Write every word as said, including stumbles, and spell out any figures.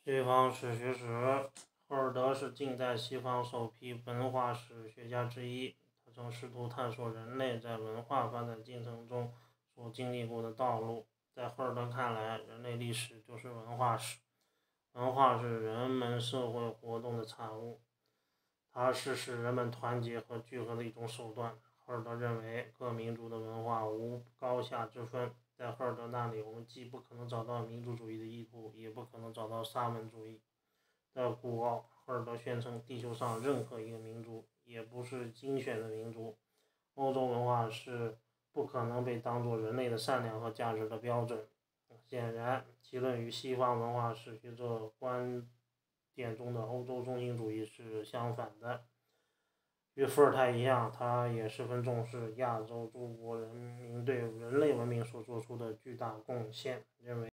西方史学史，赫尔德是近代西方首批文化史学家之一，他曾试图探索人类在文化发展进程中所经历过的道路。在赫尔德看来，人类历史就是文化史，文化是人们社会活动的产物，它是使人们团结和聚合的一种手段。赫尔德认为，各民族的文化无高下之分。在赫尔德那里，我们既不可能找到民族主义的意图，也不可能找到沙文主义的古奥。赫尔德宣称，地球上任何一个民族也不是精选的民族。欧洲文化是不可能被当作人类的善良和价值的标准。显然，其论与西方文化史学者观点中的欧洲中心主义是相反的。与伏尔泰一样，他也十分重视亚洲诸国人民对人类文明所做出的巨大贡献，认为